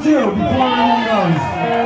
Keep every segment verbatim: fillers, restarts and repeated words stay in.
do before everyone goes?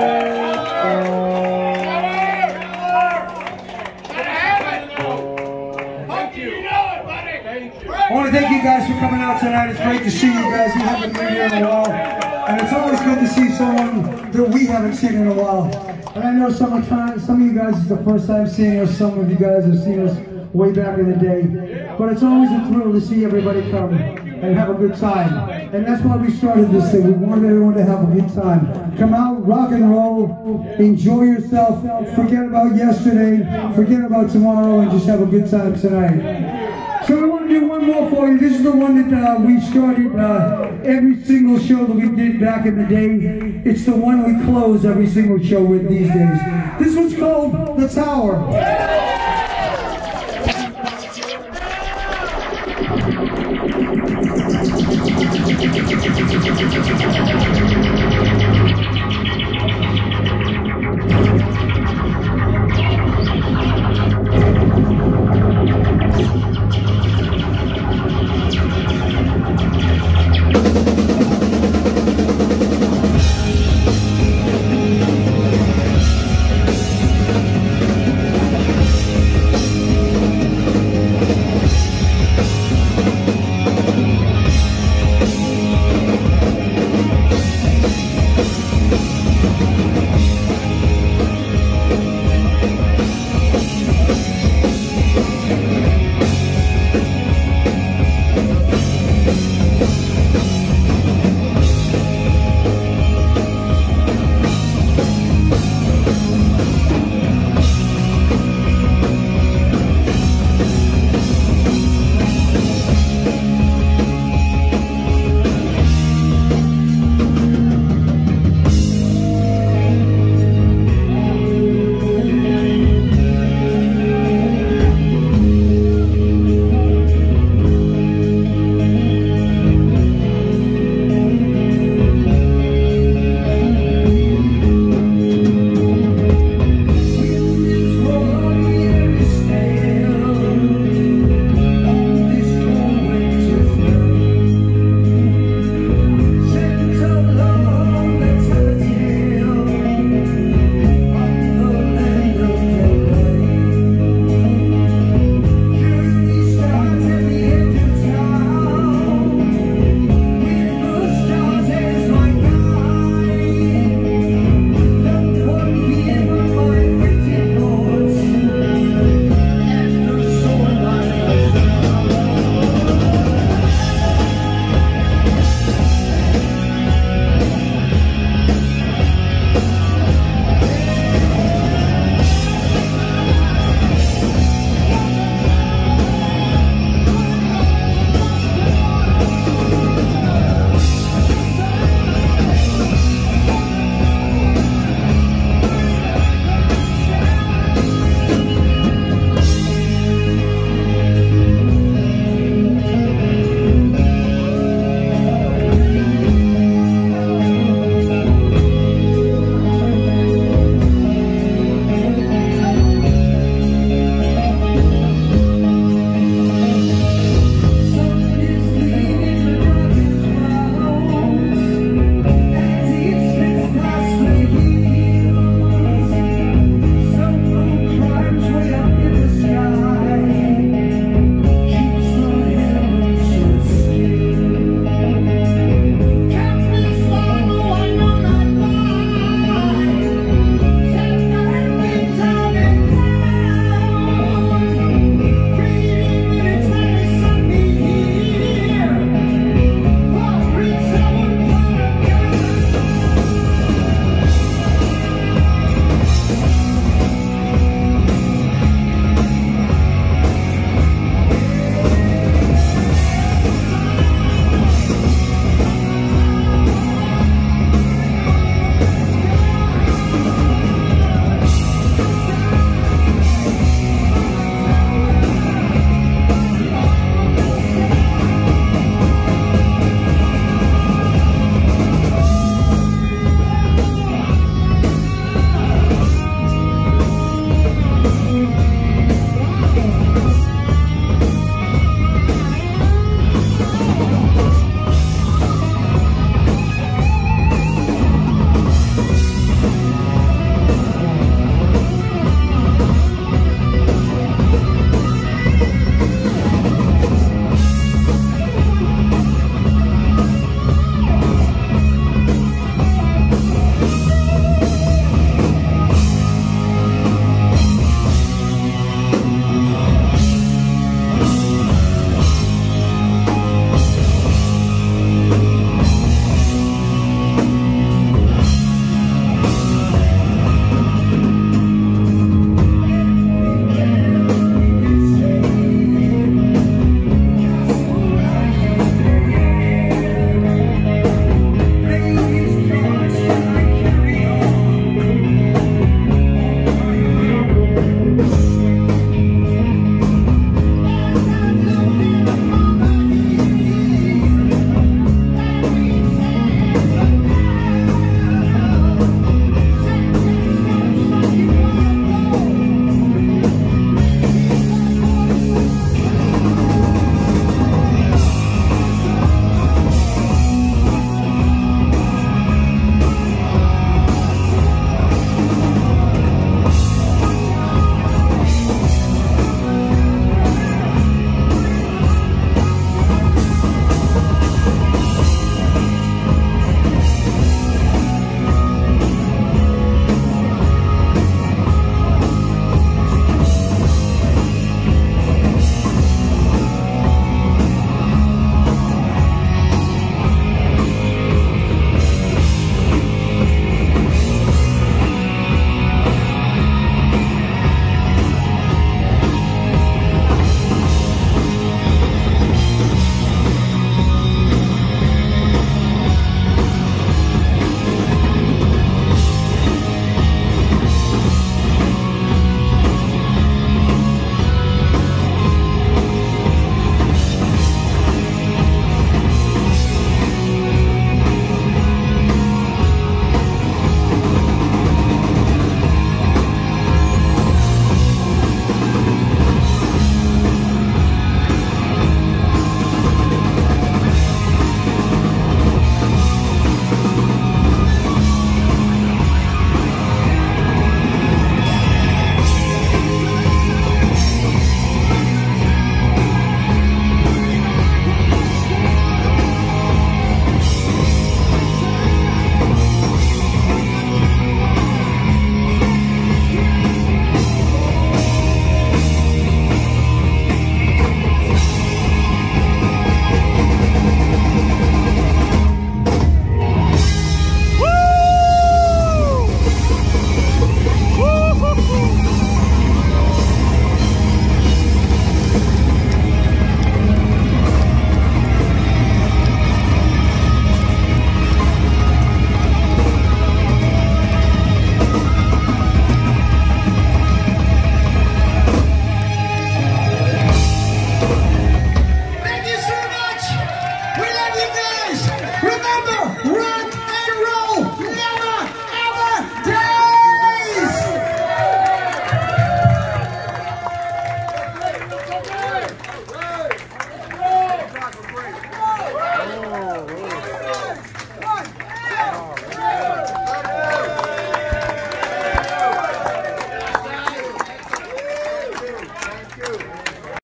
I want to thank you guys for coming out tonight. It's great to see you guys. We haven't been here in a while. And it's always good to see someone that we haven't seen in a while. And I know some of, time, some of you guys is the first time seeing us. Some of you guys have seen us way back in the day. But it's always a thrill to see everybody come and have a good time. And that's why we started this thing. We wanted everyone to have a good time. Come out, rock and roll, enjoy yourself, forget about yesterday, forget about tomorrow, and just have a good time tonight. So we want to do one more for you. This is the one that uh, we started uh, every single show that we did back in the day. It's the one we close every single show with these days. This one's called The Tower.